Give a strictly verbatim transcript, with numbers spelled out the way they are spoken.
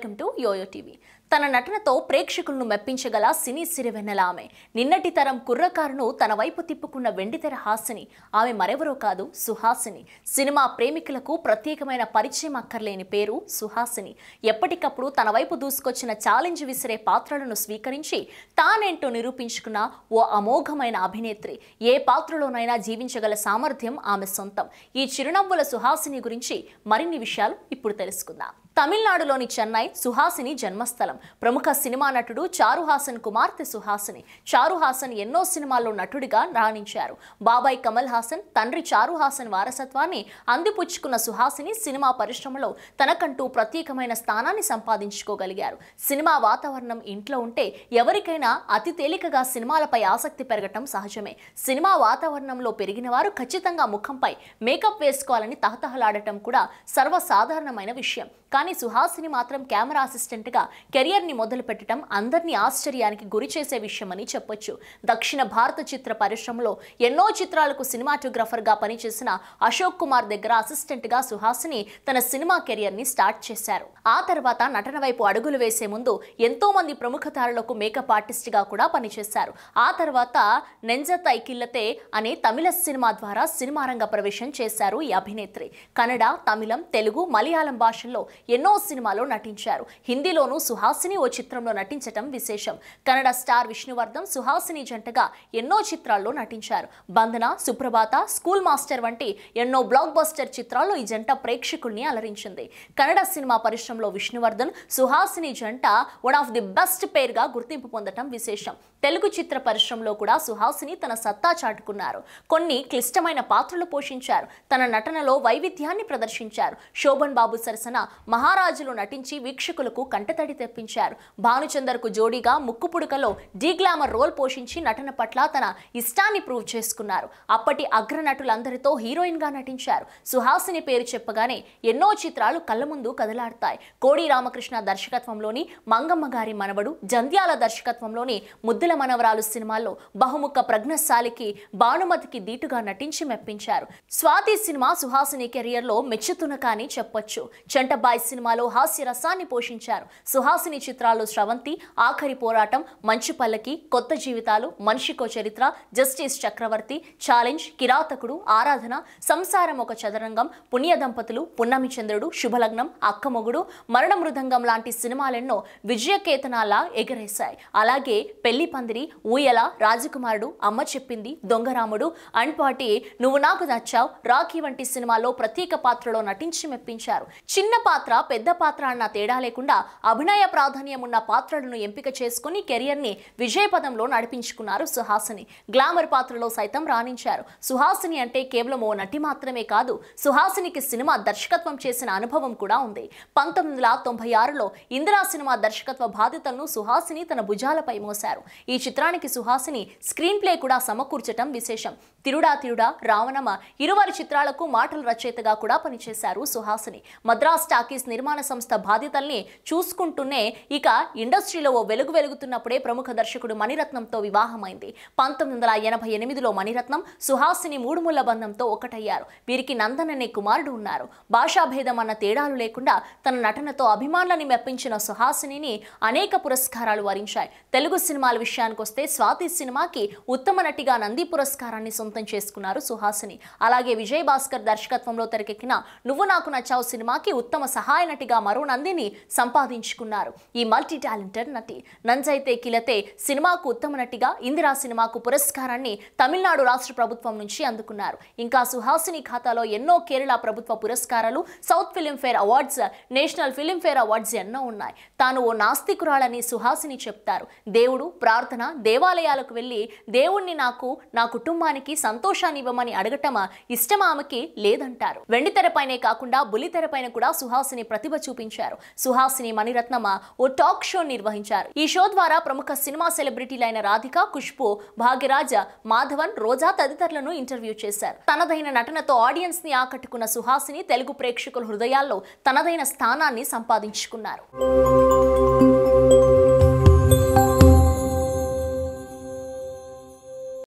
Welcome to yo-yo TV. తన నటనతో ప్రేక్షకులను మెప్పించగల సినీ సిరివెన్నెల ఆమె. నిన్నటి తరం కుర్రకారును తన వైపు తిప్పుకున్న వెండితెర హాసిని. ఆమె మరెవరో కాదు, సుహాసిని. సినిమా ప్రేమికులకు ప్రత్యేకమైన పరిచయం అక్కర్లేని పేరు సుహాసిని. ఎప్పటికప్పుడు తన వైపు దూసుకొచ్చిన ఛాలెంజ్ విసిరే పాత్రలను స్వీకరించి తానేంటో నిరూపించుకున్న ఓ అమోఘమైన అభినేత్రి. ఏ పాత్రలోనైనా జీవించగల సామర్థ్యం ఆమె సొంతం. ఈ చిరునవ్వుల సుహాసిని గురించి మరిన్ని విషయాలు ఇప్పుడు తెలుసుకుందాం. తమిళనాడులోని చెన్నై సుహాసిని జన్మస్థలం. ప్రముఖ సినిమా నటుడు చారుహాసన్ కుమార్తె సుహాసిని. చారుహాసన్ ఎన్నో సినిమాల్లో నటుడిగా రాణించారు. బాబాయ్ కమల్ హాసన్, తండ్రి చారుహాసన్ వారసత్వాన్ని అందిపుచ్చుకున్న సుహాసిని సినిమా పరిశ్రమలో తనకంటూ ప్రత్యేకమైన స్థానాన్ని సంపాదించుకోగలిగారు. సినిమా వాతావరణం ఇంట్లో ఉంటే ఎవరికైనా అతి తేలికగా సినిమాలపై ఆసక్తి పెరగటం సహజమే. సినిమా వాతావరణంలో పెరిగిన వారు ఖచ్చితంగా ముఖంపై మేకప్ వేసుకోవాలని తహతహలాడటం కూడా సర్వసాధారణమైన విషయం. కానీ సుహాసిని మాత్రం కెమెరా అసిస్టెంట్ గా కెరియర్ ని మొదలు పెట్టడం అందరినీ ఆశ్చర్యానికి గురి చేసే విషయమని చెప్పొచ్చు. దక్షిణ భారత చిత్ర పరిశ్రమలో ఎన్నో చిత్రాలకు సినిమాటోగ్రాఫర్ గా పనిచేసిన అశోక్ కుమార్ దగ్గర అసిస్టెంట్ గా సుహాసిని తన సినిమా కెరియర్ ని స్టార్ట్ చేశారు. ఆ తర్వాత నటన వైపు అడుగులు వేసే ముందు ఎంతో మంది ప్రముఖ తారలకు మేకప్ ఆర్టిస్ట్ గా కూడా పనిచేశారు. ఆ తర్వాత నెంజతై కిల్లతే అనే తమిళ సినిమా ద్వారా సినిమా రంగ ప్రవేశం చేశారు ఈ అభినేత్రి. కన్నడ, తమిళం, తెలుగు, మలయాళం భాషల్లో ఎన్నో సినిమాలో నటించారు. హిందీలోనూ సుహాసిని ఓ చిత్రంలో నటించటం విశేషం. కన్నడ స్టార్ విష్ణువర్ధన్, సుహాసిని జంటగా ఎన్నో చిత్రాల్లో నటించారు. బంధన, సుప్రభాత, స్కూల్ మాస్టర్ వంటి ఎన్నో బ్లాక్ బస్టర్ చిత్రాల్లో ఈ జంట ప్రేక్షకుల్ని అలరించింది. కన్నడ సినిమా పరిశ్రమలో విష్ణువర్ధన్, సుహాసిని జంట one of the best pair గా గుర్తింపు పొందటం విశేషం. తెలుగు చిత్ర పరిశ్రమలో కూడా సుహాసిని తన సత్తా చాటుకున్నారు. కొన్ని క్లిష్టమైన పాత్రలు పోషించారు. తన నటనలో వైవిధ్యాన్ని ప్రదర్శించారు. శోభన్ బాబు సరసన మహారాజులు నటించి వీక్షకులకు కంటతడి తెప్పించారు. భానుచందర్కు జోడీగా ముక్కుపుడుకలో డీ గ్లామర్ రోల్ పోషించి నటన పట్ల తన ఇష్టాన్ని ప్రూవ్ చేసుకున్నారు. అప్పటి అగ్ర నటులందరితో హీరోయిన్ గా నటించారు. సుహాసిని పేరు చెప్పగానే ఎన్నో చిత్రాలు కళ్ళ ముందు కదలాడతాయి. కోడి రామకృష్ణ దర్శకత్వంలోని మంగమ్మ గారి మనవడు, జంధ్యాల దర్శకత్వంలోని ముద్దుల మనవరాలు సినిమాల్లో బహుముఖ ప్రజ్ఞశాలికి, భానుమతికి దీటుగా నటించి మెప్పించారు. స్వాతి సినిమా సుహాసిని కెరియర్ లో మెచ్చుతునకాని చెప్పొచ్చు. చంటబాయ్ సినిమాలో హాస్య రసాన్ని పోషించారు. సుహాసిని చిత్రాల్లో శ్రవంతి, ఆఖరి పోరాటం, మంచు పల్లకి, కొత్త జీవితాలు, మనిషికో చరిత్ర, జస్టిస్ చక్రవర్తి, ఛాలెంజ్, కిరాతకుడు, ఆరాధన, సంసారం ఒక చదరంగం, పుణ్య దంపతులు, పున్నమి చంద్రుడు, శుభలగ్నం, అక్కమొగుడు, మరణ మృదంగం లాంటి సినిమాలెన్నో విజయకేతనాలా ఎగరేశాయి. అలాగే పెళ్లి పందిరి, ఊయల, రాజకుమారుడు, అమ్మ చెప్పింది, దొంగరాముడు, అండ్పాటి, నువ్వు నాకు నచ్చావు, రాఖీ వంటి సినిమాల్లో ప్రత్యేక పాత్రలో నటించి మెప్పించారు. చిన్న పాత్ర, పెద్ద పాత్ర అన్న తేడా లేకుండా అభినయ ప్రాధాన్యం ఉన్న పాత్రలను ఎంపిక చేసుకుని కెరియర్ ని విజయపదంలో నడిపించుకున్నారు సుహాసిని. గ్లామర్ పాత్రలో సైతం రాణించారు. సుహాసిని అంటే కేవలం ఓ నటి మాత్రమే కాదు, సుహాసినికి సినిమా దర్శకత్వం చేసిన అనుభవం కూడా ఉంది. పంతొమ్మిది వందల తొంభై ఆరులో ఇందిరా సినిమా దర్శకత్వ బాధ్యతలను సుహాసిని తన భుజాలపై మోశారు. ఈ చిత్రానికి సుహాసిని స్క్రీన్ ప్లే కూడా సమకూర్చటం విశేషం. తిరుడా తిరుడా, రావణమ ఇరువారి చిత్రాలకు మాటల రచయితగా కూడా పనిచేశారు సుహాసిని. మద్రాస్ టాకీస్ నిర్మాణ సంస్థ బాధ్యతల్ని చూసుకుంటూనే ఇక ఇండస్ట్రీలో ఓ వెలుగు వెలుగుతున్నప్పుడే ప్రముఖ దర్శకుడు మణిరత్నంతో వివాహమైంది. పంతొమ్మిది వందల ఎనభై ఎనిమిదిలో మణిరత్నం, సుహాసిని మూడు ముళ్ల బంధంతో ఒకటయ్యారు. వీరికి నందన్ అనే కుమారుడు ఉన్నారు. భాషాభేదం అన్న తేడాలు లేకుండా తన నటనతో అభిమానులని మెప్పించిన సుహాసినిని అనేక పురస్కారాలు వరించాయి. తెలుగు సినిమాల విషయానికొస్తే స్వాతి సినిమాకి ఉత్తమ నటిగా నంది పురస్కారాన్ని సొంతం చేసుకున్నారు సుహాసిని. అలాగే విజయ్ భాస్కర్ దర్శకత్వంలో తెరకెక్కిన నువ్వు నాకు నచ్చావు సినిమాకి ఉత్తమ సహాయ నటిగా మరో నందిని సంపాదించుకున్నారు. ఈ మల్టీ టాలెంటెడ్ నటి. నంజైతే కిలతే సినిమాకు ఉత్తమ నటిగా, ఇందిరా సినిమాకు పురస్కారాన్ని తమిళనాడు రాష్ట్ర ప్రభుత్వం నుంచి అందుకున్నారు. ఇంకా సుహాసిని ఖాతాలో ఎన్నో కేరళ ప్రభుత్వ పురస్కారాలు, south Filmfare awards, national Filmfare awards ఎన్నో ఉన్నాయి. తాను ఓ నాస్తికురాలని సుహాసిని చెప్తారు. దేవుడు, ప్రార్థన, దేవాలయాలకు వెళ్లి దేవుణ్ణి నాకు, నా కుటుంబానికి సంతోషాన్ని ఇవ్వమని అడగటం ఇష్టం ఆమెకి లేదంటారు. వెండితెరపైనే కాకుండా బుల్లితెరపైన కూడా సుహాసిని ప్రతిభ చూపించారు. సుహాసిని మణిరత్నమ ఓ టాక్ షో నిర్వహించారు. ఈ షో ద్వారా ప్రముఖ సినిమా సెలబ్రిటీలైన రాధిక, ఖుష్బు, భాగ్యరాజ్, మాధవన్, రోజా తదితరులను ఇంటర్వ్యూ చేశారు. తనదైన నటనతో ఆడియన్స్ ని ఆకట్టుకున్న సుహాసిని తెలుగు ప్రేక్షకుల హృదయాల్లో తనదైన స్థానాన్ని సంపాదించుకున్నారు.